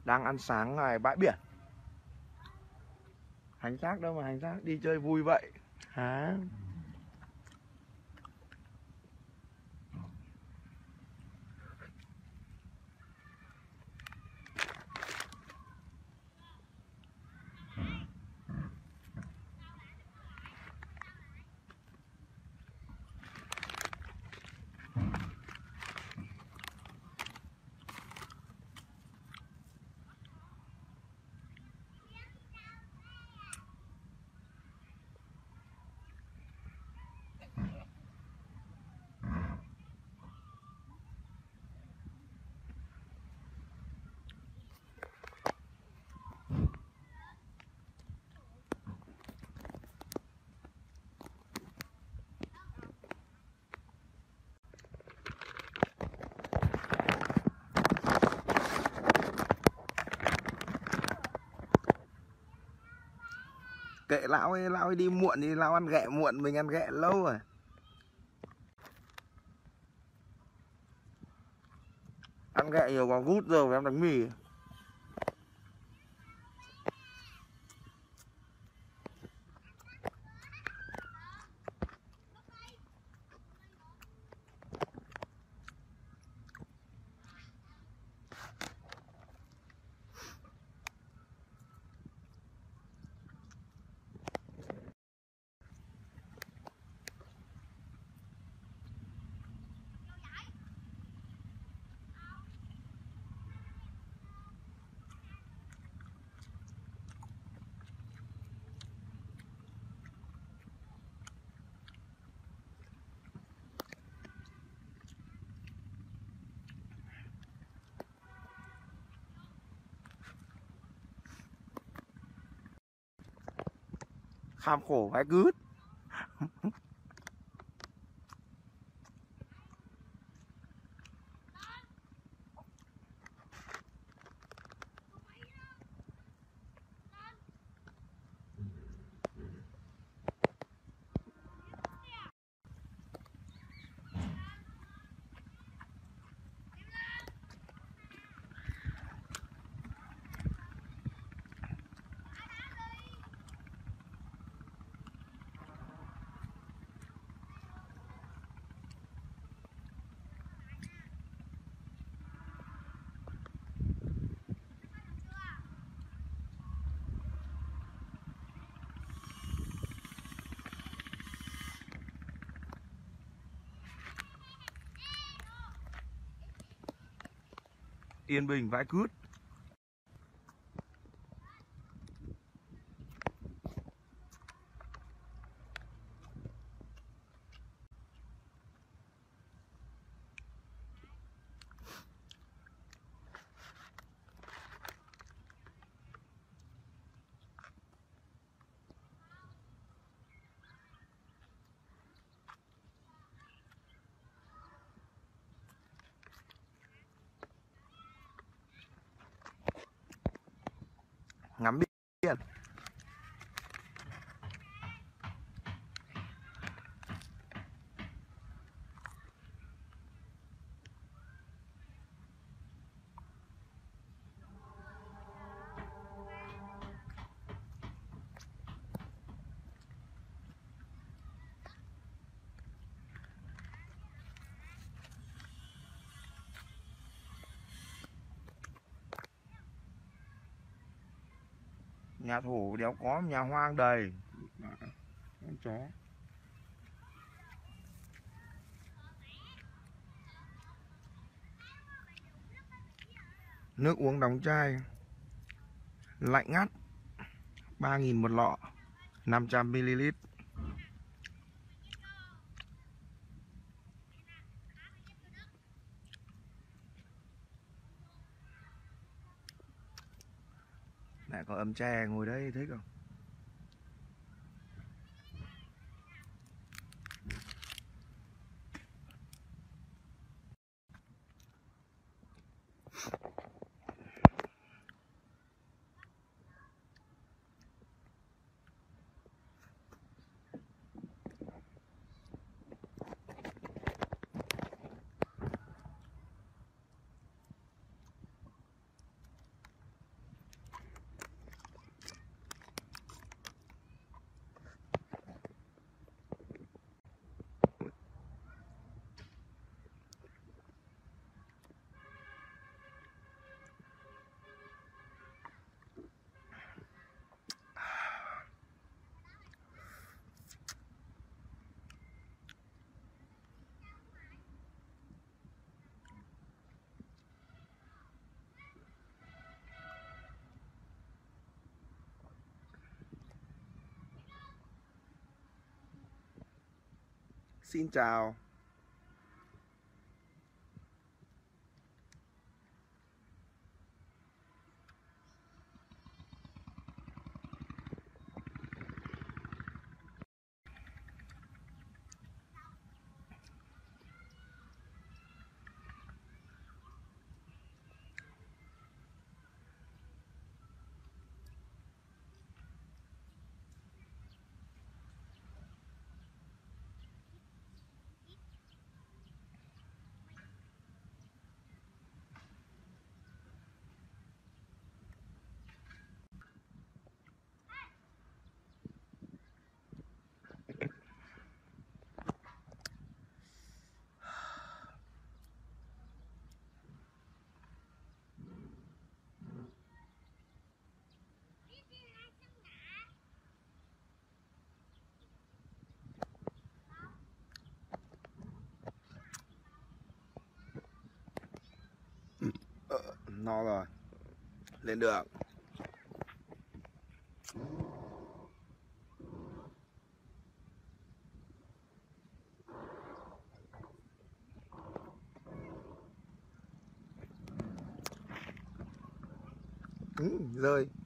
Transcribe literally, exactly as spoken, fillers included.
Đang ăn sáng ngoài bãi biển. Hành xác đâu mà hành xác, đi chơi vui vậy hả? Kệ lão ấy, lão ấy đi muộn thì lão ăn ghẹ muộn, mình ăn ghẹ lâu rồi. Ăn ghẹ nhiều có gút rồi em đánh mì. Kham khổ vãi cứt. Yên Bình vãi cứt. Ngắm biển. Nhà thổ đéo có, nhà hoang đầy. Con chó. Nước uống đóng chai, lạnh ngắt, ba nghìn một lọ, năm trăm mi li lít. Lại có ấm chè ngồi đây thích không? xin chào. Ờ, no rồi, lên đường. Ừ, rơi.